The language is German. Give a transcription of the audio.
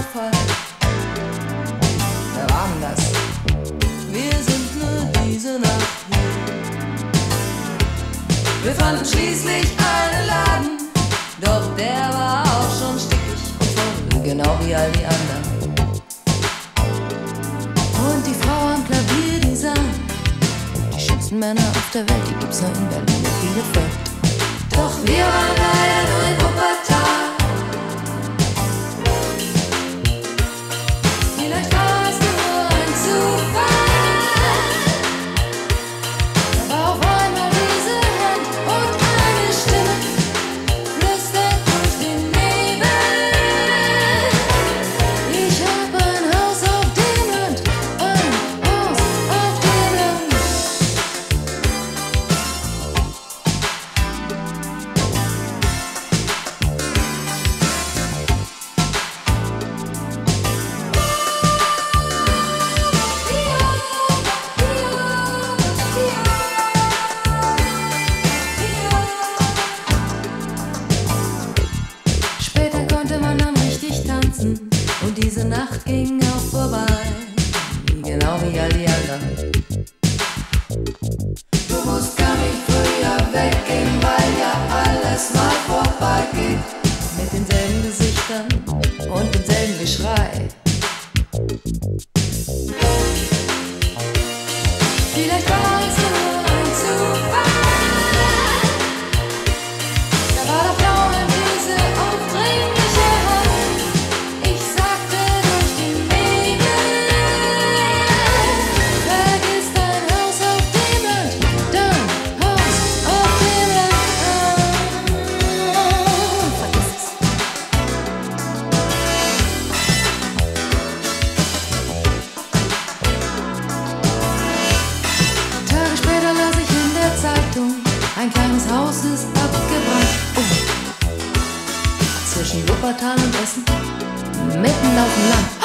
Zufall. Wer war denn das? Wir sind nur diese Nacht hier. Wir fanden schließlich einen Laden, doch der war auch schon stickig und voll, genau wie all die anderen. Und die Frau am Klavier, die sang: Die schönsten Männer auf der Welt, die gibt's nur in Berlin und Bielefeld. Doch wir waren leider nur in Wuppertal. Vielleicht war es nur ein Zufall. Da war auf einmal diese Hand und eine Stimme flüstert durch den Nebel: Ich hab ein Haus auf dem Land, ein Haus auf dem Land. Später konnte man dann richtig tanzen und diese Nacht ging auch vorbei, genau wie all die anderen. Du musst gar nicht früher weggehen, weil ja alles mal vorbeigeht. Mit denselben Gesichtern und demselben Geschrei. Vielleicht war es nur ein Zufall. Da war doch dauernd diese aufdringliche Hand. Ich sagte durch den Nebel: Vergiss dein Haus auf dem Land, dein Haus auf dem Land. Vergiss es. Tage später las ich in der Zeitung: Ein kleines Haus ist abgebrannt. Oh. Zwischen Wuppertal und Essen, mitten auf dem Land.